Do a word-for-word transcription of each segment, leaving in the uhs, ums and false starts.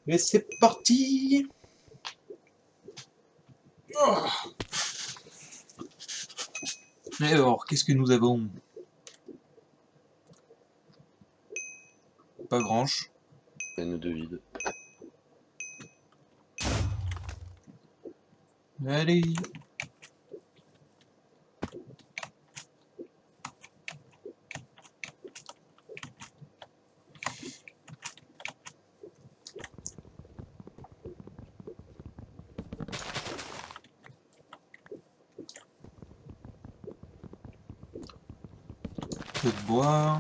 Et c'est parti. Oh. Et alors, qu'est-ce que nous avons? Pas grand-chose. Peine de vide. Allez. Peu de bois.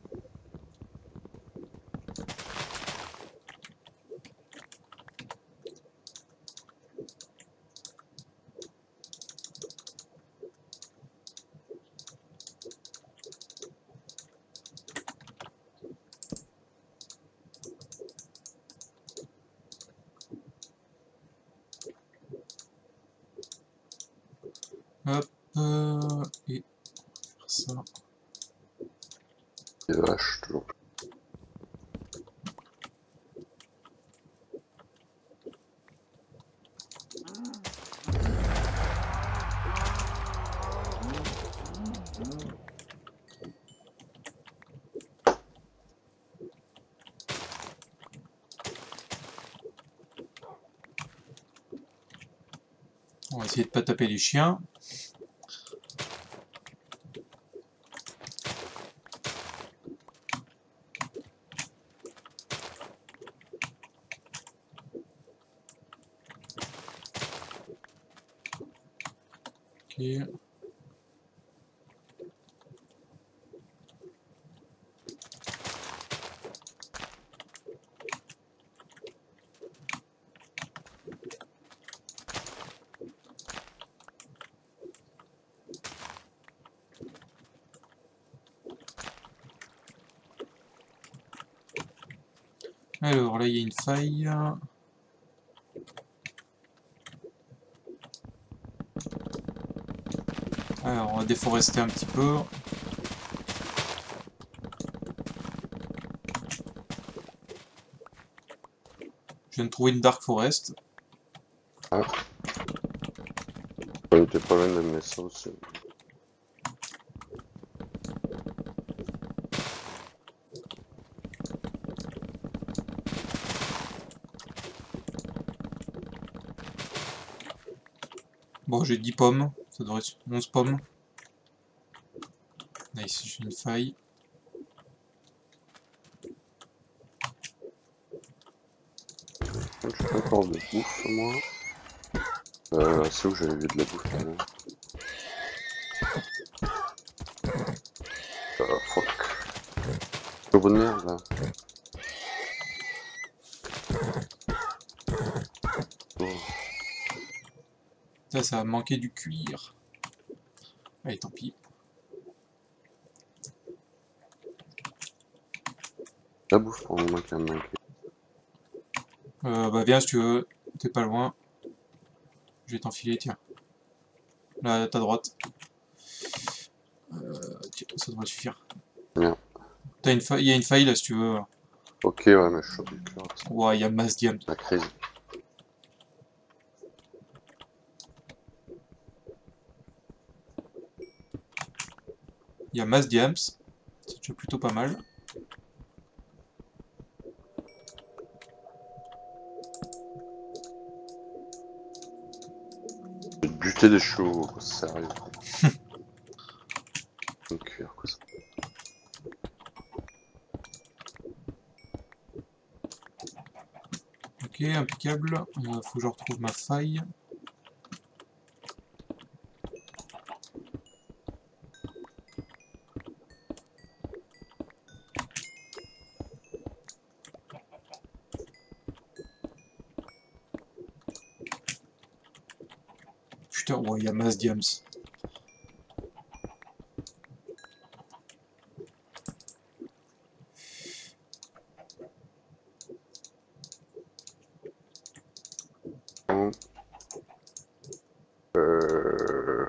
Hop. Euh, et faire ça. Des vaches, toujours. On va essayer de pas taper les chiens. Ok. Alors là, il y a une faille. Alors, on va déforester un petit peu. Je viens de trouver une Dark Forest. Ah. On était pas loin de mettre ça aussi. Bon, j'ai dix pommes. Ça devrait être onze pommes. Nice, j'ai une faille. J'ai pas encore de bouffe, moi. Euh, c'est où j'avais vu de la bouffe, là. Euh, fuck. Au bout de merde, là. Oh. Ça, ça a manqué du cuir. Allez, tant pis. La bouffe pour le moment qui a manqué. Euh, bah viens si tu veux. T'es pas loin. Je vais t'enfiler, tiens. Là, à ta droite. Euh, tiens, ça devrait suffire. Bien. T'as une faille, il y a une faille là si tu veux. Ok, ouais, mais je suis du cœur. Ouais, il y a masse diams. La crise. Il y a masse diams. C'est déjà plutôt pas mal. J'ai buté des chevaux, quoi, sérieux. Un cuir, quoi. Ok, impeccable. Euh, faut que je retrouve ma faille. Putain, ouais, il y a masse diams. Euh...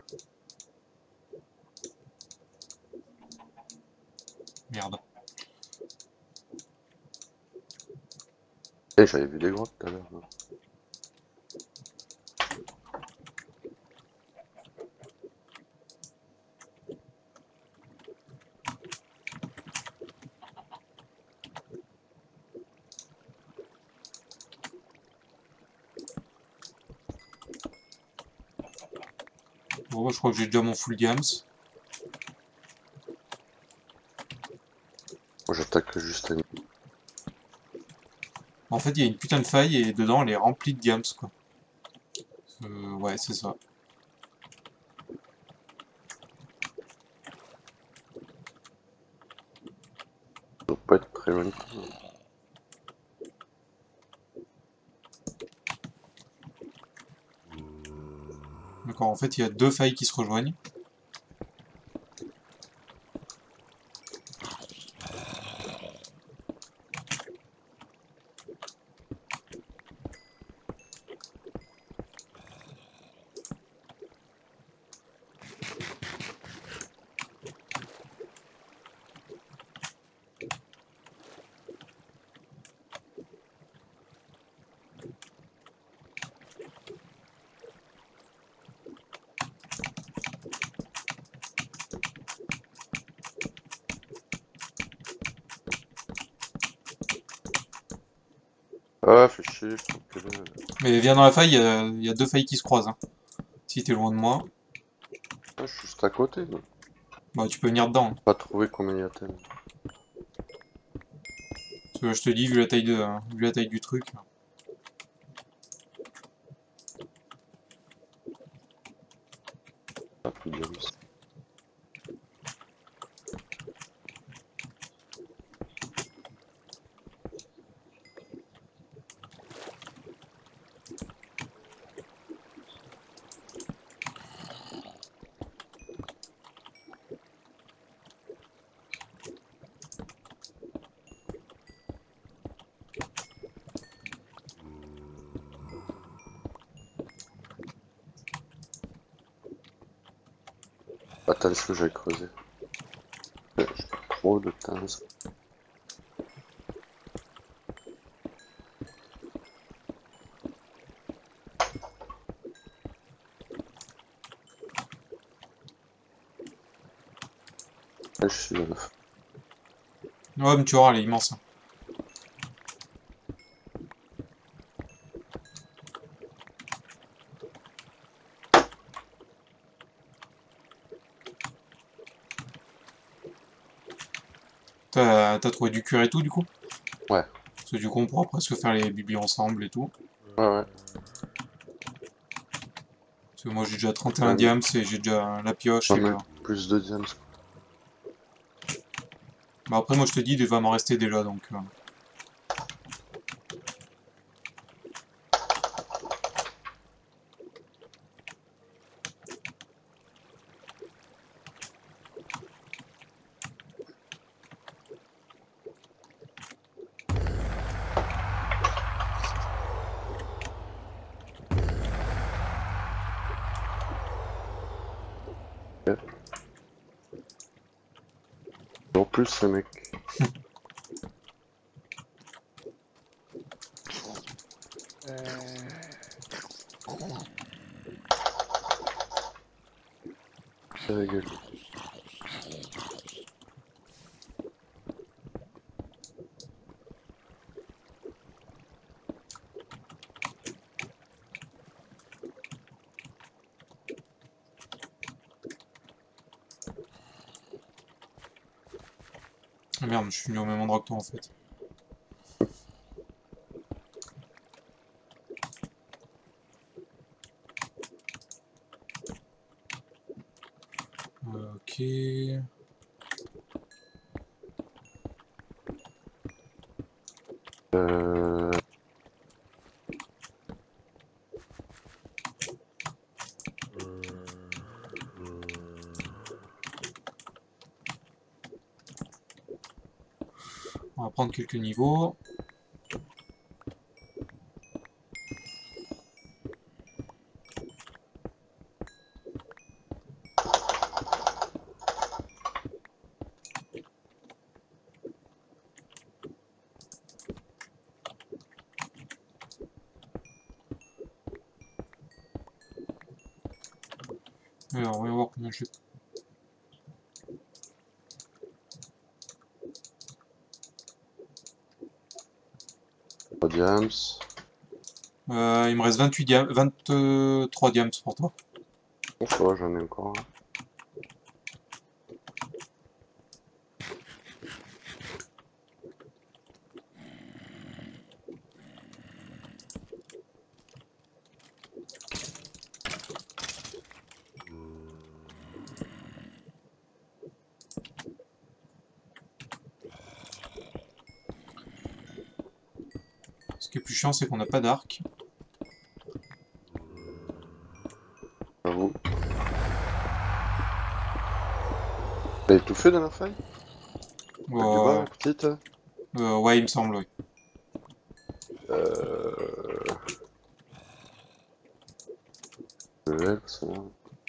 Merde. Eh, j'avais vu des grottes tout à l'heure. non Bon, je crois que j'ai déjà mon full diams. Moi, j'attaque juste à une. En fait, il y a une putain de faille et dedans, elle est remplie de diams, quoi. Euh, ouais, c'est ça. Ça doit pas être très loin. de tout. D'accord, en fait, il y a deux failles qui se rejoignent. Ah, fais chier, je trouve que là. Mais viens dans la faille, il y a, il y a deux failles qui se croisent. Hein. Si t'es loin de moi, Ah, je suis juste à côté, mais. bah tu peux venir dedans. Hein. Pas trouvé combien il y a tel. Parce que je te dis, vu la taille, de, hein, vu la taille du truc. Ah, plus de diams. Attends, est-ce que j'avais creusé? J'ai trop de temps. Là, je suis dans le feu. Ouais, mais tu vois, elle est immense. Hein. T'as trouvé du cuir et tout, du coup? Ouais. Parce que du coup, on pourra presque faire les biblis ensemble et tout. Ouais, ouais. Parce que moi, j'ai déjà trente et un Ouais, diams et j'ai déjà la pioche pas et le... mal plus de diams. Bah après, moi, je te dis, il va m'en rester déjà, donc... Euh... En plus, les mecs. C'est la gueule. Ah merde, je suis venu au même endroit que toi, en fait. Ok... Euh... On va prendre quelques niveaux. Alors, on va voir combien j'ai. trois diams. Euh, il me reste vingt-huit diams, vingt-trois diams pour toi. Bon, ça va, j'en ai encore. Hein. Ce qui est plus chiant, c'est qu'on n'a pas d'arc. J'avoue. T'as étouffé dans la faille? Avec du bois, Euh, la petite? euh, ouais, il me semble, oui. Euh... Le X, ouais.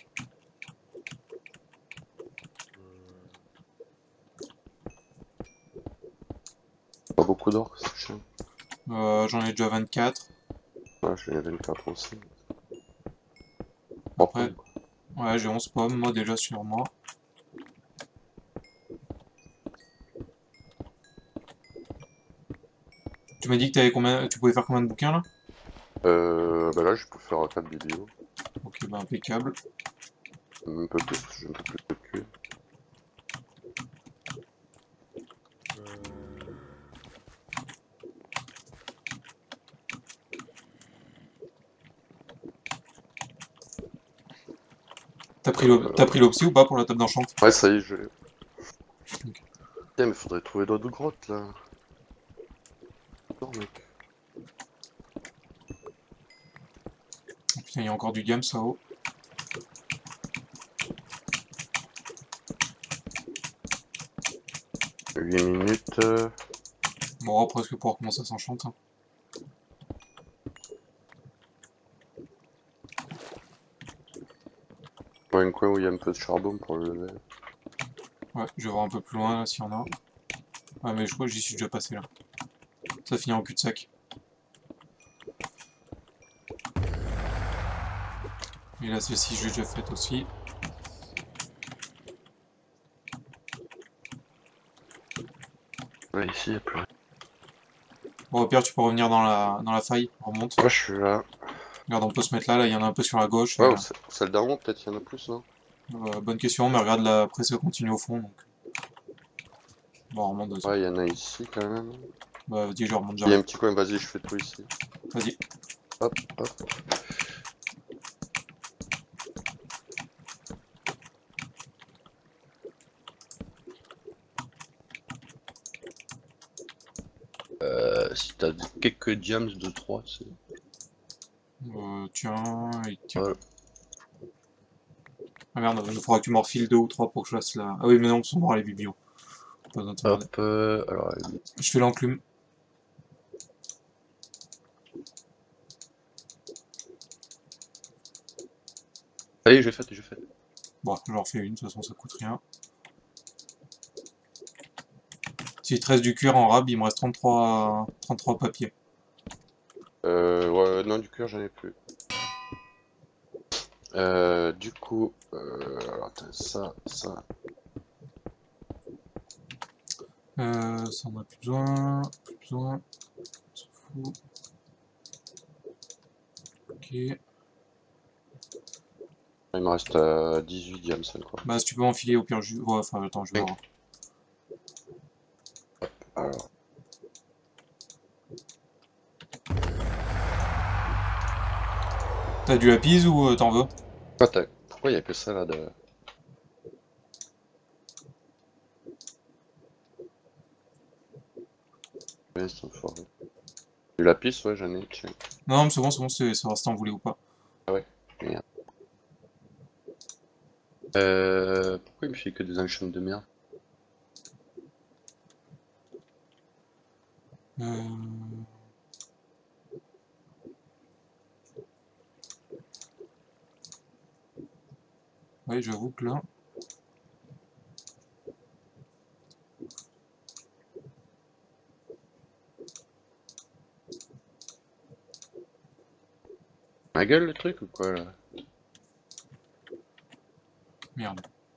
Pas beaucoup d'or, c'est chiant. Euh, J'en ai déjà vingt-quatre. Ouais, je vais vingt-quatre aussi. trois Après, pommes, quoi. ouais, j'ai onze pommes, moi, déjà sur moi. Tu m'as dit que t'avais combien, tu pouvais faire combien de bouquins, là? Euh, bah là, je peux faire quatre biblios. Ok, bah impeccable. Un peu plus, j'ai un peu plus de cul. T'as pris l'op- t'as Euh... pris l'opsie ou pas pour la table d'enchant? Ouais, ça y est, je l'ai. Ok. Tiens, mais faudrait trouver d'autres grottes, là. Non, mec. Oh, putain, il y a encore du diams là-haut. huit minutes. Euh... Bon, on va presque pouvoir commencer à s'enchanter. Hein. Ouais, un coin où il y a un peu de charbon pour le lever. Ouais, je vais voir un peu plus loin, là, s'il y en a. Ouais, mais je crois que j'y suis déjà passé, là. Ça finit en cul-de-sac. Et là, celle-ci, je l'ai déjà faite aussi. Ouais, ici, il y a plus rien. Bon, au pire, tu peux revenir dans la, dans la faille. Remonte. Ouais, je suis là. Regarde, on peut se mettre là, là, il y en a un peu sur la gauche. Ouais, Euh, ou ce- celle d'en haut, peut-être, il y en a plus, non? euh, bonne question, mais regarde, là, après, ça continue au fond, donc... Bon, on remonte, vas-y. Ouais, il y en a ici, quand même. Bah, vas-y, je remonte, Il y a un j'arrive. petit coin, vas-y, je fais tout ici. Vas-y. Hop, hop. Euh, si t'as quelques diams de trois, c'est... Euh, tiens, et tiens. Ouais. Ah merde, il faudra que tu m'en refiles deux ou trois pour que je fasse la... Ah oui, mais non, on sont morts les biblios. Pas besoin de t'emmerder. Hop, euh, alors... Je fais l'enclume. Allez, j'ai fait, j'ai fait. Bon, je leur fais une, de toute façon, ça coûte rien. S'il te reste du cuir en rab, il me reste trente-trois, trente-trois papiers. Euh, ouais, non, du cuir, j'en ai plus. Euh, du coup... Euh, alors, attends, ça, ça... Euh, ça on a plus besoin, plus besoin, on s'en fout. Ok. Il me reste euh, dix-huit diams, quoi. Bah si tu peux m'enfiler au pire, je... ouais, enfin attends, je vais Oui. voir. Alors... T'as du lapis ou euh, t'en veux? Attends, pourquoi il y a que ça, là, de... Ouais, c'est enfoiré. Du lapis, ouais, j'en ai, tiens. Non, mais c'est bon, c'est bon, c'est savoir si t'en voulais ou pas. Ah ouais, merde. Euh... Pourquoi il me fait que des enchants de merde? Euh... Ouais, j'avoue que là... Ma gueule, le truc, ou quoi, là? Merde.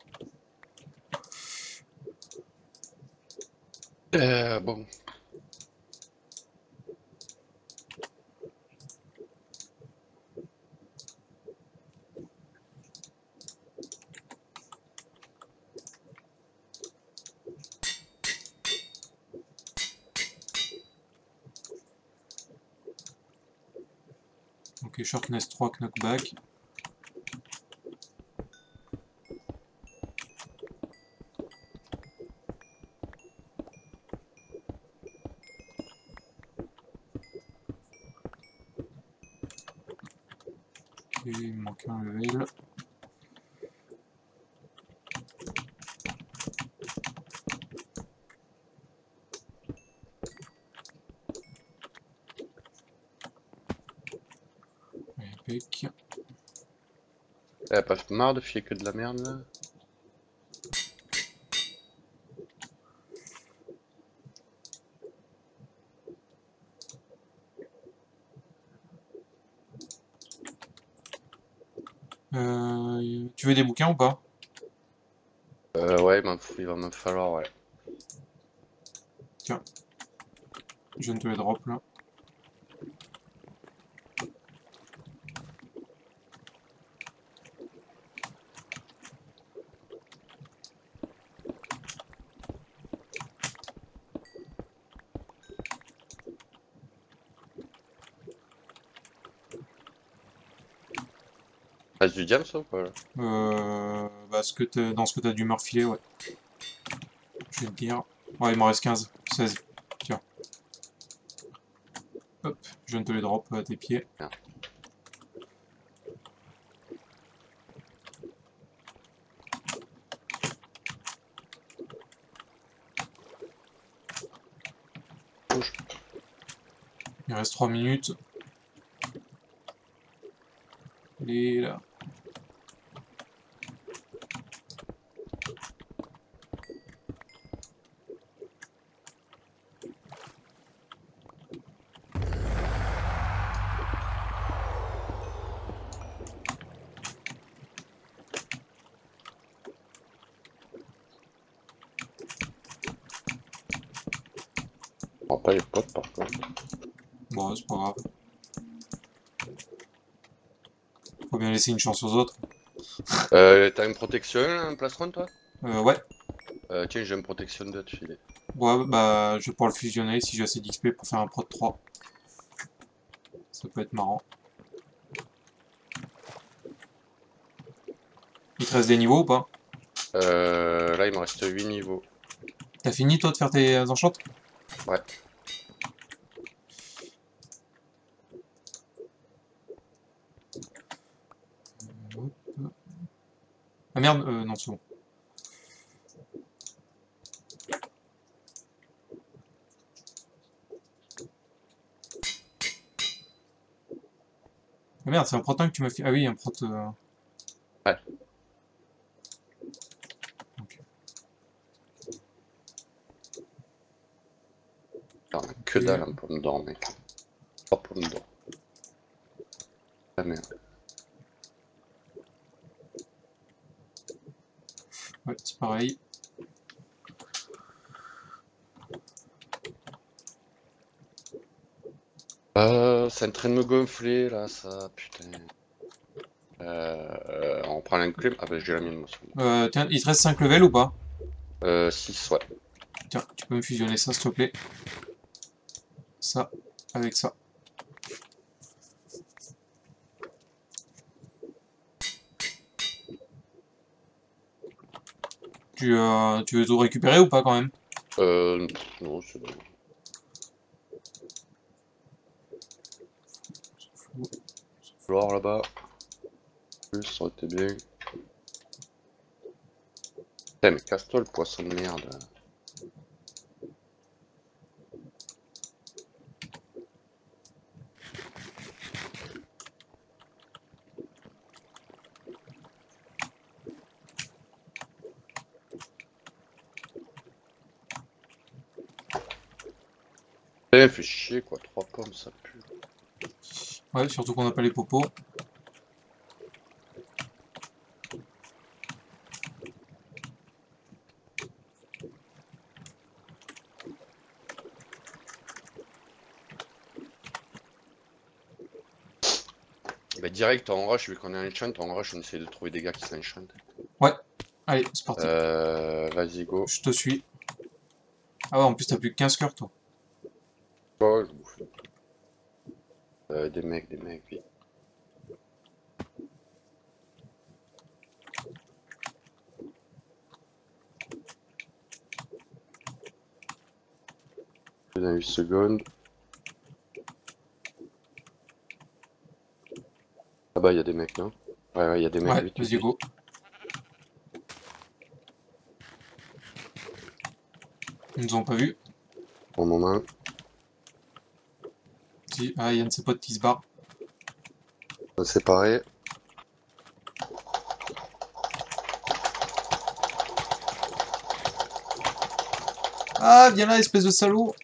Euh, bon. Ok, Sharpness trois, Knockback. Ok, il me manque un level. Impec. T'as pas marre de filer que de la merde là? Euh, tu veux des bouquins ou pas? Euh, ouais, il, il va me falloir, ouais. Tiens. Je viens de te les drop là. Reste du diam ça ou pas là? Euh, bah, ce que t'as- dans ce que t'as dû me refiler, ouais. Je vais te dire. Ouais, il m'en reste quinze. seize. Tiens. Hop, je viens de te les drop à tes pieds. Bien. Bouge. Il reste trois minutes. Et là. On prend pas les potes par contre. Bon, c'est pas grave. Faut bien laisser une chance aux autres. Euh, t'as une protection, un plastron toi? Euh, ouais. Euh, tiens, j'ai une protection de te filer. Ouais, bah, je vais pouvoir le fusionner si j'ai assez d'X P pour faire un prod trois. Ça peut être marrant. Il te reste des niveaux ou pas? Euh, là, il me reste huit niveaux. T'as fini toi de faire tes enchants? Ouais. Ah merde, euh, non, c'est bon. Ah merde, c'est un prot un que tu m'as fait. Ah oui, un prot. Euh... Ouais. Ok. On a que dalle en pomme d'or, mec. Trois pommes d'or. Ah merde. Ouais, c'est pareil. Euh, c'est en train de me gonfler là, ça, putain. Euh, on prend l'inclume. Ah bah j'ai la mienne, moi. Euh, tiens, il te reste cinq levels ou pas? Euh, six, ouais. Tiens, tu peux me fusionner ça, s'il te plaît. Ça, avec ça. Tu, euh, tu veux tout récupérer ou pas quand même? Euh, non, c'est bon. L'or là-bas. Plus, ça aurait été bien. Putain, mais casse-toi le poisson de merde. Putain, fait chier quoi, trois pommes ça pue. Ouais, surtout qu'on n'a pas les popos. Bah, direct, on rush, vu qu'on est en enchant, on rush, on essaie de trouver des gars qui s'enchantent. Ouais. Allez, c'est parti. Euh, vas-y, go. Je te suis. Ah ouais, en plus, t'as plus que quinze cœurs, toi. Oh, je bouffe. Euh, des mecs, des mecs, vite. Dans huit secondes. Ah bah, il y a des mecs, non? Ouais, ouais, il y a des mecs. Ouais, vite, vas-y, vite. go. Ils nous ont pas vus. Bon moment. Si. Ah, il y a un de ses potes qui se barre. On va se séparer. Ah, viens là, espèce de salaud.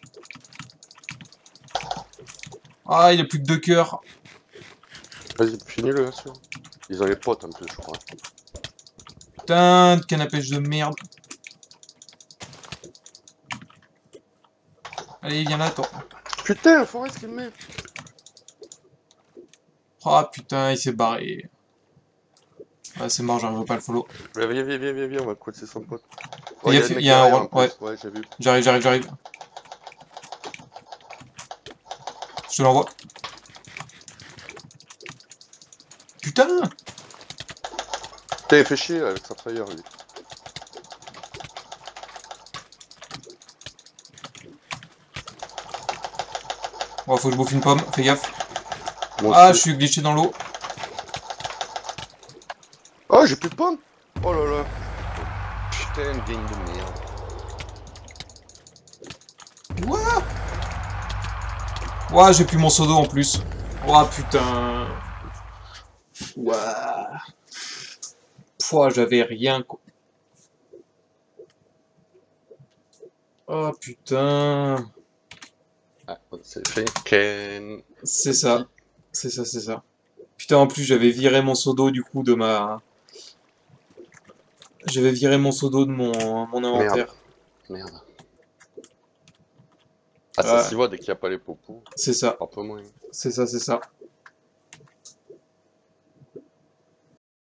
Ah, il a plus que deux cœurs. Vas-y, finis-le, bien sûr. Ils ont les potes en plus, je crois. Putain de canne à pêche de merde. Allez, viens là, attends. Putain, Forest qui me met. Ah, putain, il s'est barré. Ah, c'est mort, j'arriverai pas à le follow. Viens, viens, viens, viens, viens, viens, on va croiser son pote. Oh, Il il y y a, a le mec il y a un derrière rôle, en plus. ouais. Ouais, j'ai vu. J'arrive, j'arrive, j'arrive. Je te l'envoie. Putain! Putain, il fait chier avec sa trahir, lui. Oh, faut que je bouffe une pomme, fais gaffe. Moi Ah, aussi. je suis glitché dans l'eau. Oh, j'ai plus de pommes. Oh là là. Putain, game de merde. Ouah! Ouah, j'ai plus mon seau d'eau en plus. Ouah, putain. Ouah. Pouah, j'avais rien, quoi. Oh, putain. Ah, c'est fait. Ken. C'est ça. C'est ça, c'est ça. Putain, en plus, j'avais viré mon seau d'eau, du coup, de ma... J'avais viré mon seau d'eau de mon, mon Merde. inventaire. Merde. Ah, ça Ouais, s'y voit dès qu'il n'y a pas les popos. c'est ça. Un peu moins. C'est ça, c'est ça.